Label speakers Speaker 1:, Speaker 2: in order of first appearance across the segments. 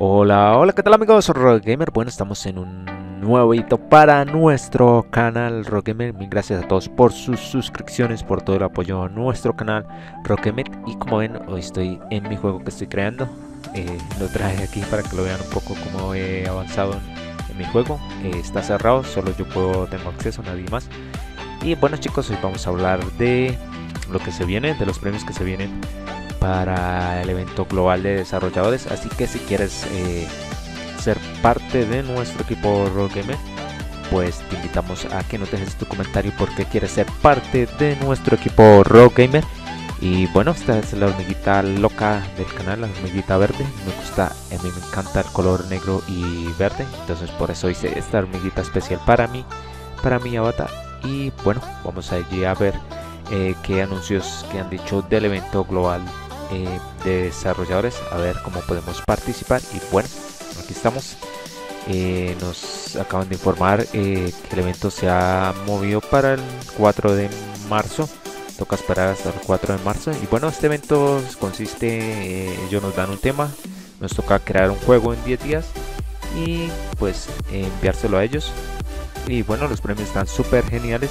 Speaker 1: Hola, hola, ¿qué tal amigos? RockGamer. Bueno, estamos en un nuevo video para nuestro canal RockGamer. Mil gracias a todos por sus suscripciones, por todo el apoyo a nuestro canal RockGamer. Y como ven, hoy estoy en mi juego que estoy creando. Lo traje aquí para que lo vean un poco cómo he avanzado en mi juego. Está cerrado, solo yo tengo acceso, nadie más. Y bueno chicos, hoy vamos a hablar de lo que se viene, de los premios que se vienen para el evento global de desarrolladores. Así que si quieres ser parte de nuestro equipo RockGamer, pues te invitamos a que nos dejes tu comentario porque quieres ser parte de nuestro equipo RockGamer. Y bueno, esta es la hormiguita loca del canal, la hormiguita verde. Me gusta, a mí me encanta el color negro y verde, entonces por eso hice esta hormiguita especial para mi avatar. Y bueno, vamos allí a ver qué anuncios que han dicho del evento global de desarrolladores, a ver cómo podemos participar. Y bueno, aquí estamos. Nos acaban de informar que el evento se ha movido para el 4 de marzo. Toca esperar hasta el 4 de marzo. Y bueno, este evento consiste, ellos nos dan un tema, nos toca crear un juego en 10 días y pues enviárselo a ellos. Y bueno, los premios están súper geniales.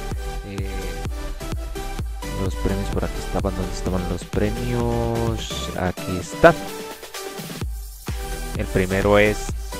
Speaker 1: Los premios por aquí estaban, ¿dónde estaban los premios? Aquí están. El primero es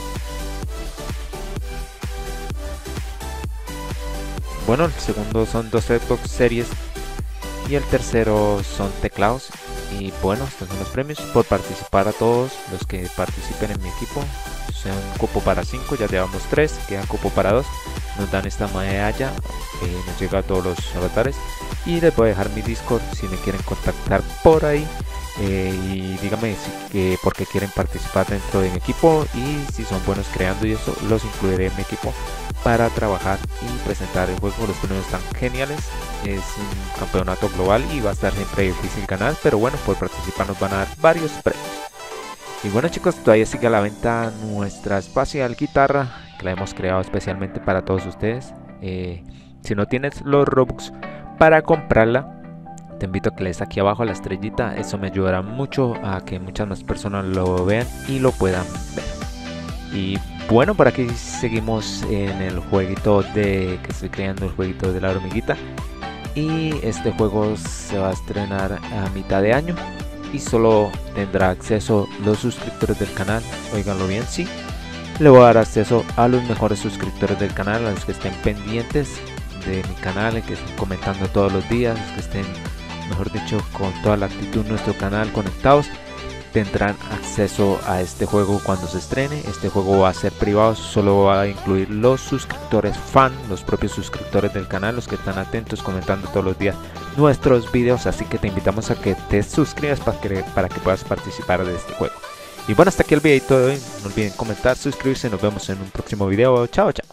Speaker 1: bueno, el segundo son 2 Xbox Series y el tercero son teclados. Y bueno, estos son los premios por participar a todos los que participen en mi equipo. Son un cupo para 5, ya llevamos 3, quedan cupo para 2. Nos dan esta medalla, nos llega a todos los avatares. Y les voy a dejar mi Discord si me quieren contactar por ahí. Y díganme por qué quieren participar dentro de mi equipo y si son buenos creando, y eso los incluiré en mi equipo para trabajar y presentar el juego. Los premios están geniales, es un campeonato global y va a estar siempre difícil ganar, pero bueno, por participar nos van a dar varios premios. Y bueno chicos, todavía sigue a la venta nuestra espacial guitarra que la hemos creado especialmente para todos ustedes. Si no tienes los Robux para comprarla, te invito a que le des aquí abajo a la estrellita, eso me ayudará mucho a que muchas más personas lo vean y lo puedan ver. Y bueno, por aquí seguimos en el jueguito que estoy creando, el jueguito de la hormiguita. Y este juego se va a estrenar a mitad de año y solo tendrá acceso los suscriptores del canal. Óiganlo bien, sí, le voy a dar acceso a los mejores suscriptores del canal, a los que estén pendientes de mi canal, que estén comentando todos los días, los que estén, mejor dicho, con toda la actitud en nuestro canal conectados, tendrán acceso a este juego cuando se estrene. Este juego va a ser privado, solo va a incluir los suscriptores fan, los propios suscriptores del canal, los que están atentos comentando todos los días nuestros videos. Así que te invitamos a que te suscribas para que puedas participar de este juego. Y bueno, hasta aquí el videito de hoy. No olviden comentar, suscribirse, nos vemos en un próximo video. Chao, chao.